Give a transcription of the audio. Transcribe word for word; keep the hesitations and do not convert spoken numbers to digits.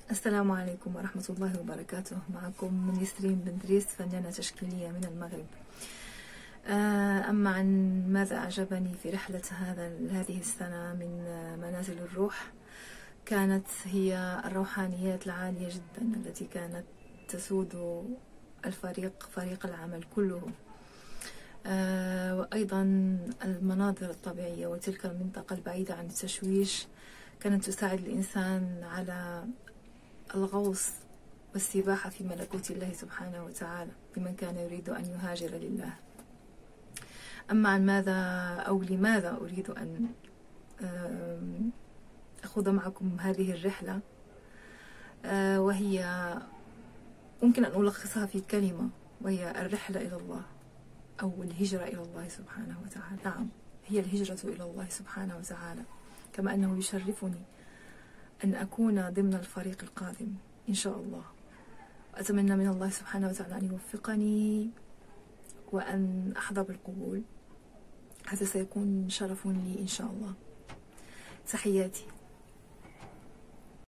السلام عليكم ورحمة الله وبركاته. معكم من يسرين بن دريس، فنانة تشكيلية من المغرب. أما عن ماذا أعجبني في رحلة هذا هذه السنة من منازل الروح، كانت هي الروحانيات العالية جدا التي كانت تسود الفريق فريق العمل كله، وأيضا المناظر الطبيعية وتلك المنطقة البعيدة عن التشويش كانت تساعد الإنسان على الغوص والسباحة في ملكوت الله سبحانه وتعالى لمن كان يريد أن يهاجر لله. أما عن ماذا أو لماذا أريد أن أخوض معكم هذه الرحلة، وهي ممكن أن ألخصها في كلمة، وهي الرحلة إلى الله أو الهجرة إلى الله سبحانه وتعالى. نعم، هي الهجرة إلى الله سبحانه وتعالى، كما أنه يشرفني أن أكون ضمن الفريق القادم إن شاء الله. أتمنى من الله سبحانه وتعالى أن يوفقني وأن أحظى بالقبول، هذا سيكون شرف لي إن شاء الله. تحياتي.